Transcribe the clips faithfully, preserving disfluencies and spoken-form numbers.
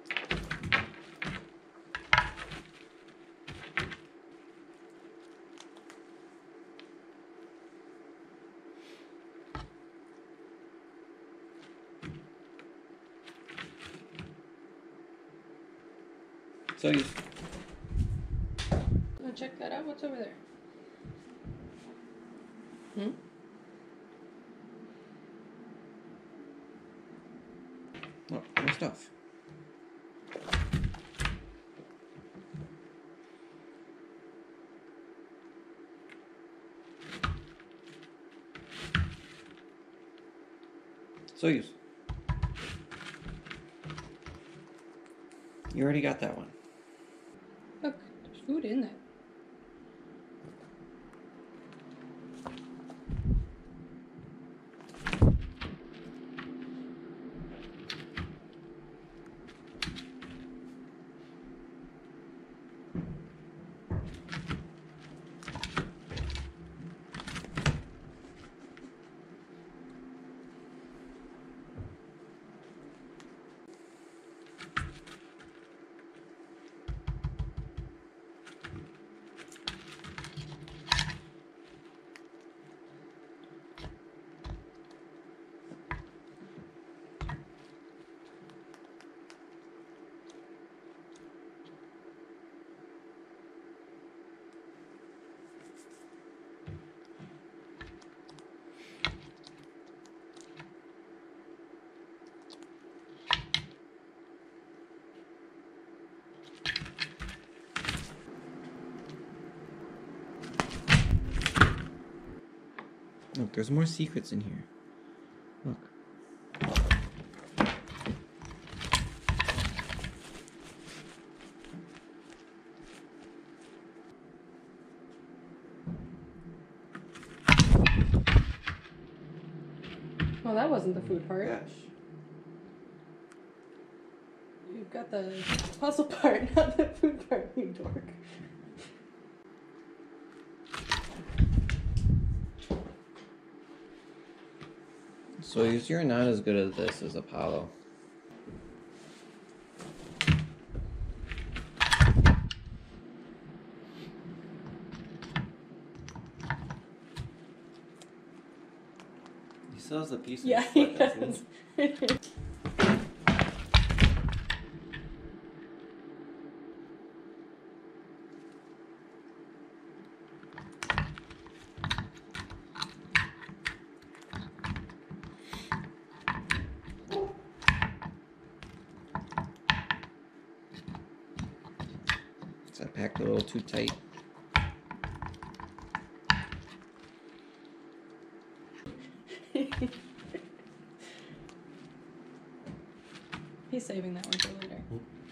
So you wanna check that out? What's over there? Hmm? Oh, more stuff. So you You already got that one. Look, there's food in there. Look, there's more secrets in here. Look. Well, that wasn't the food part. Gosh. You've got the puzzle part, not the food part, you dork. So you're not as good at this as Apollo. He still has a piece of Yeah, his he foot, doesn't does. he? I packed a little too tight. He's saving that one for later.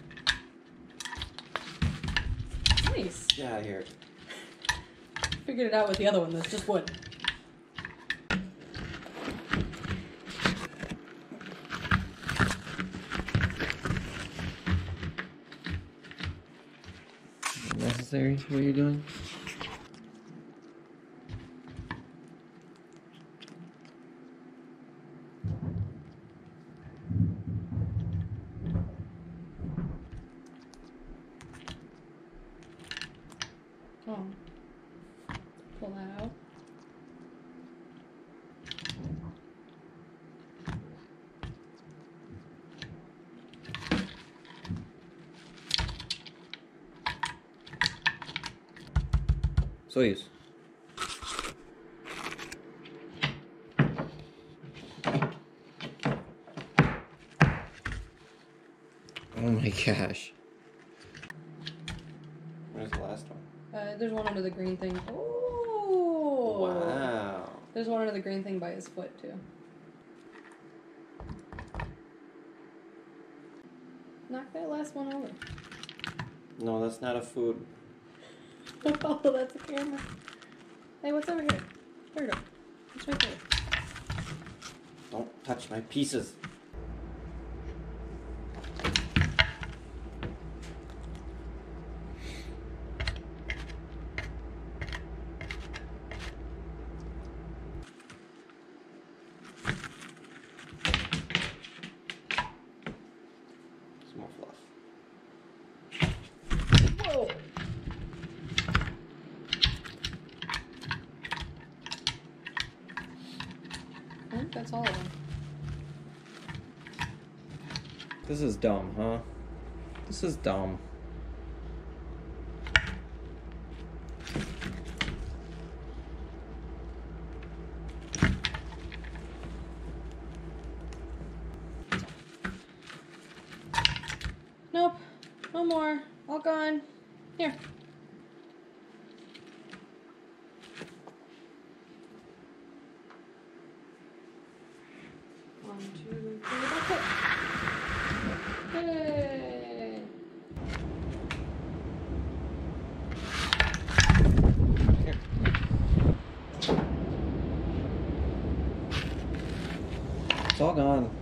Nice. Get out of here. Figured it out with the other one. That's just wood. Necessary? What you're doing? Oh. Pull that out. Soyuz. Oh my gosh. Where's the last one? Uh, there's one under the green thing. Oh! Wow. There's one under the green thing by his foot, too. Knock that last one over. No, that's not a food. Oh, that's a camera. Hey, what's over here? There we go. It's right there. Don't touch my pieces. Some more fluff. Whoa. I think that's all of them. This is dumb, huh? This is dumb. Nope. No more. All gone. Here. One, two, three, that's it. Yay! Here. It's all gone.